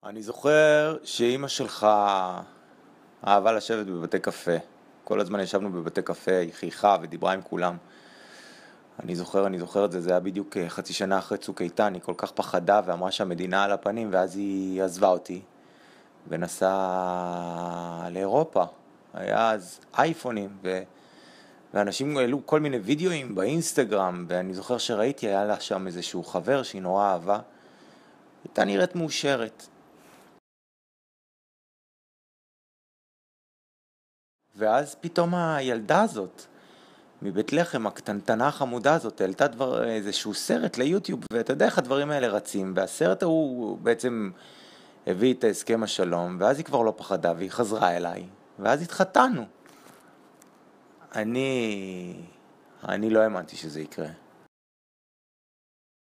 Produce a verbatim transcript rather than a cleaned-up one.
אני זוכר שאימא שלך אהבה לשבת בבתי קפה. כל הזמן ישבנו בבתי קפה, היא חייכה ודיברה עם כולם. אני זוכר, אני זוכר את זה, זה היה בדיוק אה, חצי שנה אחרי צוק איתן, היא כל כך פחדה ואמרה שהמדינה על הפנים, ואז היא עזבה אותי ונסעה לאירופה. היה אז אייפונים, ו... ואנשים העלו כל מיני וידאוים באינסטגרם, ואני זוכר שראיתי, היה לה שם איזשהו חבר שהיא נורא אהבה. הייתה נראית מאושרת. ואז פתאום הילדה הזאת, מבית לחם, הקטנטנה החמודה הזאת, העלתה דבר, איזשהו סרט ליוטיוב, ואתה יודע איך הדברים האלה רצים, והסרט ההוא בעצם הביא את הסכם השלום, ואז היא כבר לא פחדה, והיא חזרה אליי, ואז התחתנו. אני, אני לא האמנתי שזה יקרה.